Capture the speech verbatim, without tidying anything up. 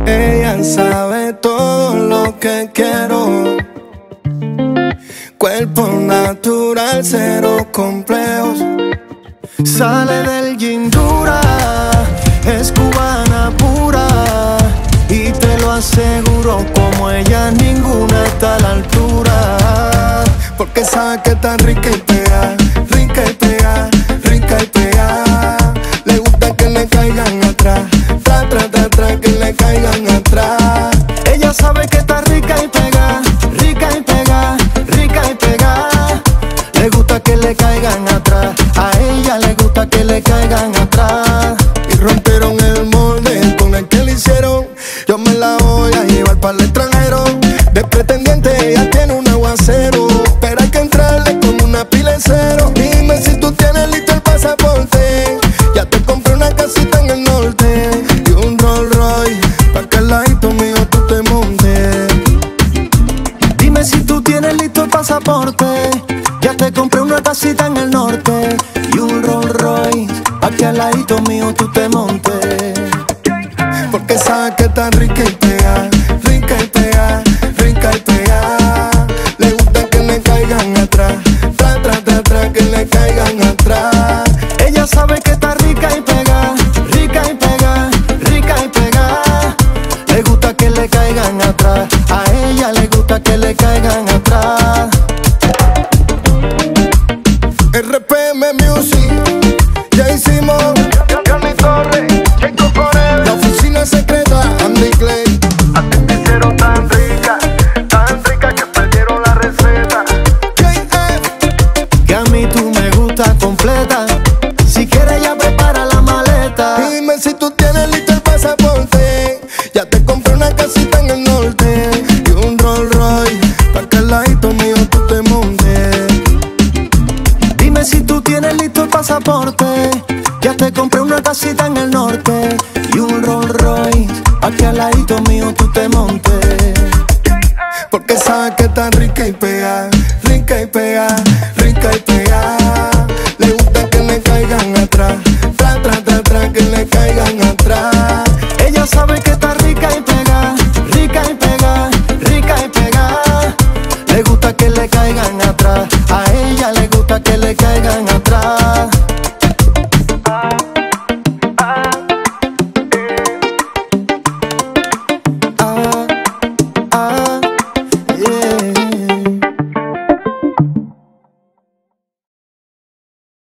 Ella sabe todo lo que quiero. Cuerpo natural, cero complejos. Sale del gym dura, es cubana pura, y te lo aseguro, como ella ninguna está a la altura. Porque sabe que está rica y pega, rica y pega, rica y pega. Le gusta que le caigan atrás, tra, tra, tra, tra, que le caigan atrás. Ella sabe que está rica y pega, rica y pega, rica y pega. Le gusta que le caigan atrás, a ella le gusta que le caigan atrás. Y rompieron el molde con el que le hicieron. Yo me la voy a llevar para el extranjero. De pretendiente ella tiene un aguacero, pero hay que entrarle como una pila de cero. Dime si tú tienes listo el pasaporte. Ya te compré una casita en el norte y un Rolls Royce, pa' que al ladito mío tú te montes. Dime si tú tienes listo el pasaporte. Ya te compré una casita en el norte y un Rolls Royce, pa' que al ladito mío tú te montes. Porque sabes que está rica y pega, rica y pega, rica y pega. Le gusta que le caigan atrás, tra, tra, tra, tra, que le caigan atrás. Ella sabe que está rica y pega, rica y pega, rica y pega. Le gusta que le caigan atrás, a ella le gusta que le caigan atrás. R P M Music, ya hicimos. Johnny Torres, Jacob Forever, la oficina secreta, Andy Clay. A ti te hicieron tan rica, tan rica que perdieron la receta. J F, Que a mí tú me gusta completa. Si quieres ya prepara la maleta. dime si tú tienes listo el pasaporte. Ya te compré una casita en el norte y un Rolls Royce, pa' que al ladito mío tú te montes. Dime si tú tienes listo el pasaporte. Ya te compré una casita en el norte y un Rolls Royce, pa' que al ladito mío tú te montes. Porque sabes que está rica y pega,